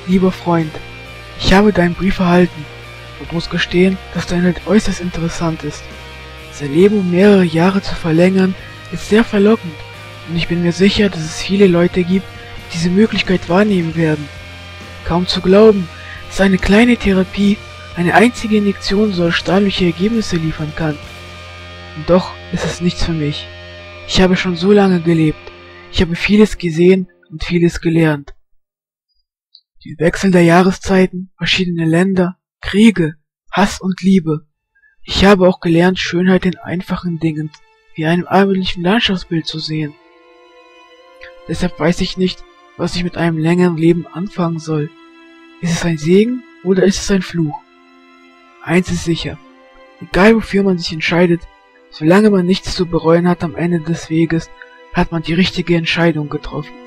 Lieber Freund, ich habe deinen Brief erhalten und muss gestehen, dass dein Inhalt äußerst interessant ist. Sein Leben um mehrere Jahre zu verlängern, ist sehr verlockend und ich bin mir sicher, dass es viele Leute gibt, die diese Möglichkeit wahrnehmen werden. Kaum zu glauben, dass eine kleine Therapie, eine einzige Injektion so erstaunliche Ergebnisse liefern kann. Und doch ist es nichts für mich. Ich habe schon so lange gelebt. Ich habe vieles gesehen und vieles gelernt. Die Wechsel der Jahreszeiten, verschiedene Länder, Kriege, Hass und Liebe. Ich habe auch gelernt, Schönheit in einfachen Dingen, wie einem abendlichen Landschaftsbild zu sehen. Deshalb weiß ich nicht, was ich mit einem längeren Leben anfangen soll. Ist es ein Segen oder ist es ein Fluch? Eins ist sicher, egal wofür man sich entscheidet, solange man nichts zu bereuen hat am Ende des Weges, hat man die richtige Entscheidung getroffen.